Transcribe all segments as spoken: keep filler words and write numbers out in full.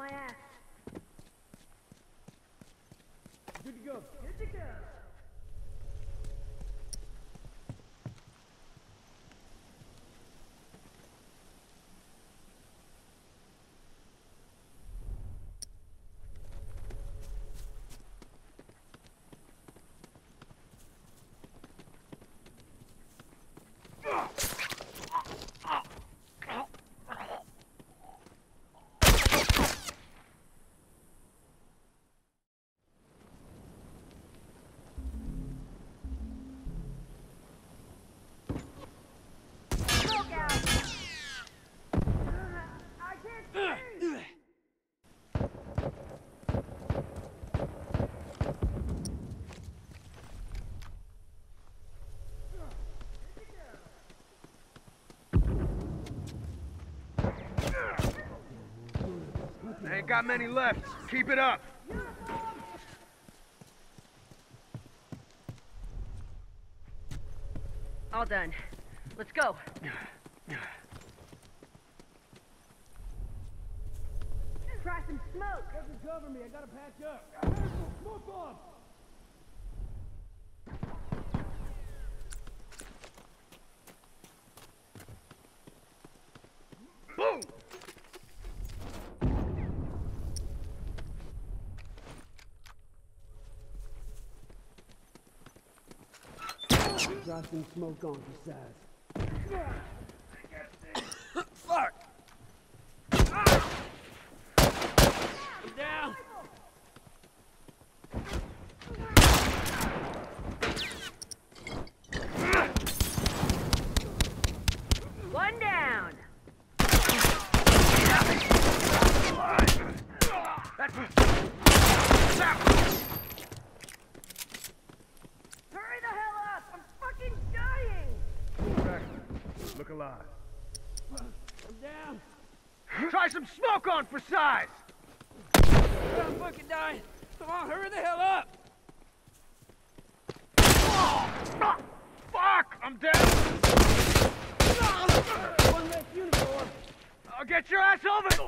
my ass. Good to go. Good to go. Ain't got many left. Keep it up. All done. Let's go. Try some smoke. Doesn't cover me. I gotta patch up. I heard some smoke on. Boom! Try some smoke on for size. Fuck! I'm down. One down. Hurry the hell up! I'm fucking dying! Look alive. I'm down. Try some smoke on for size! I'm fucking dying. Come on, hurry the hell up. Ah, fuck! I'm down! One less uniform. I'll get your ass over!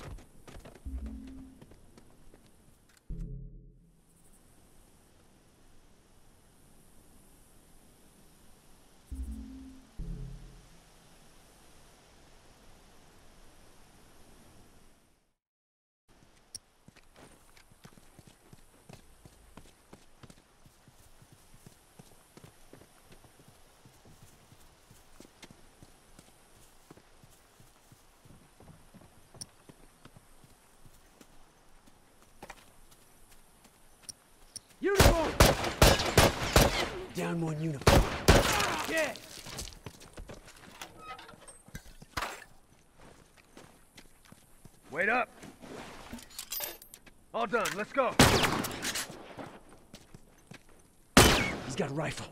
Uniform. Down one uniform. Yeah. Wait up! All done, let's go! He's got a rifle.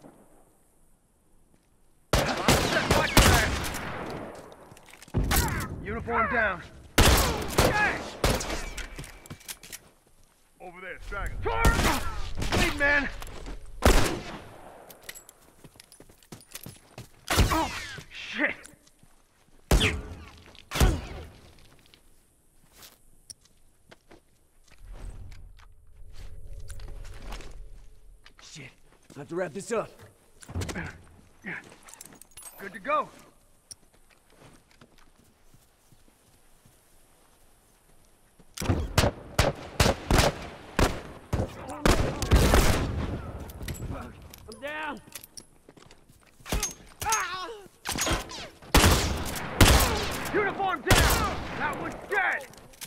Uniform down. Over there, straggler. Lead man! Oh, shit! Shit. I have to wrap this up. Good to go. I'm down. Uniform down! That one's dead!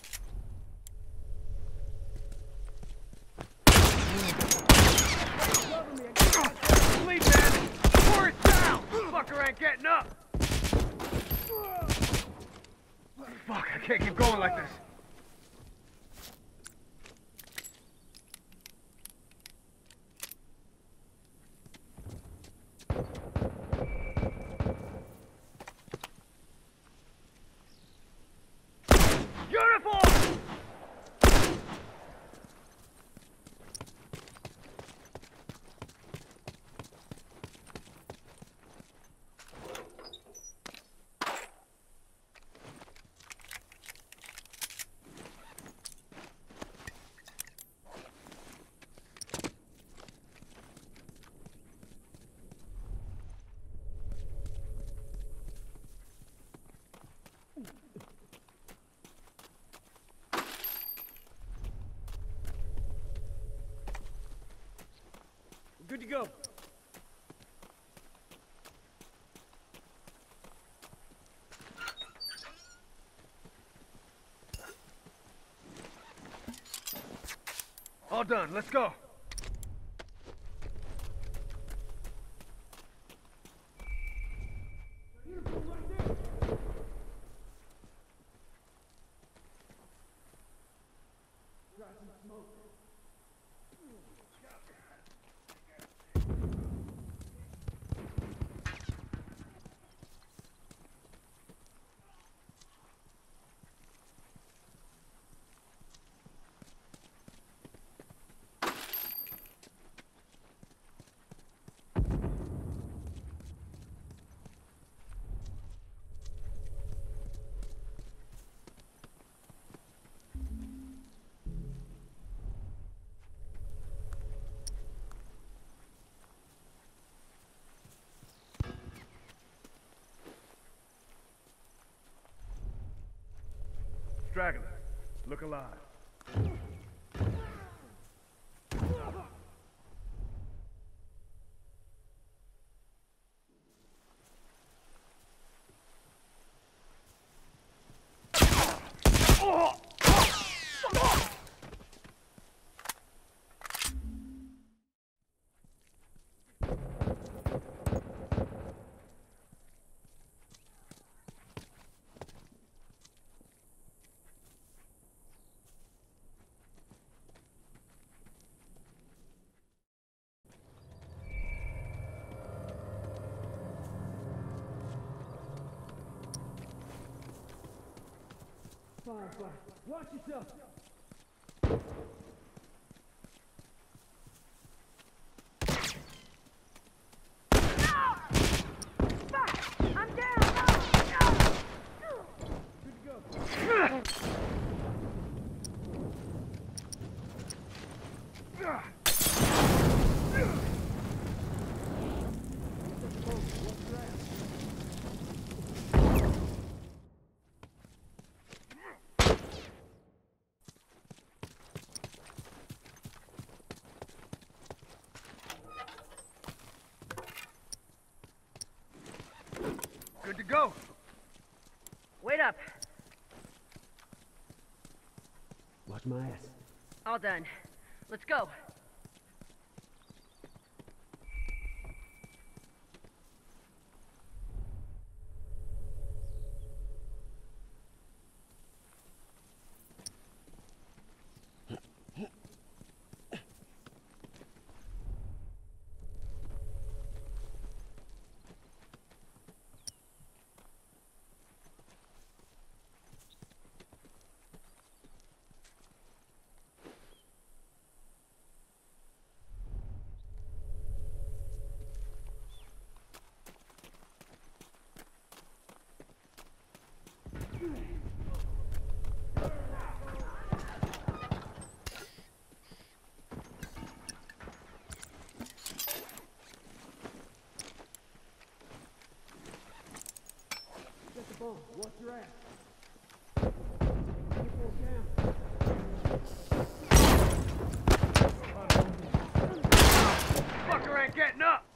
Lead man! Pour it down! Fucker ain't getting up! Fuck, I can't keep going like this. Uniform! go. All done. Let's go. Straggler, look alive. Firefly, watch yourself. I'm down! Good to go. Good to go. Wait up. Watch my ass. All done. Let's go. Get the bomb. Watch your ass. Keep it down. Fucker ain't getting up.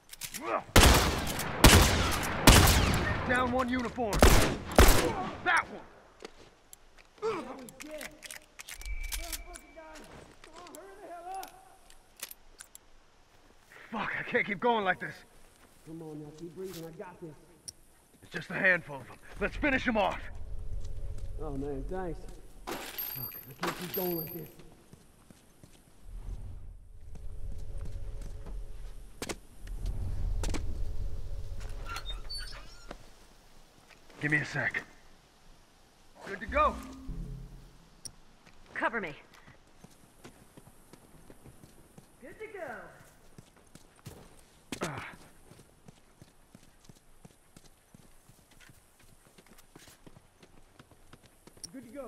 Down one uniform. That one. Oh, he's dead. Oh, fucking died. Come on, hurry the hell up. Fuck, I can't keep going like this. Come on now, keep breathing. I got this. It's just a handful of them. Let's finish them off. Oh man, thanks. Fuck, I can't keep going like this. Give me a sec. Good to go. Cover me. Good to go. Ah. Good to go.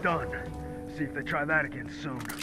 done. See if they try that again soon.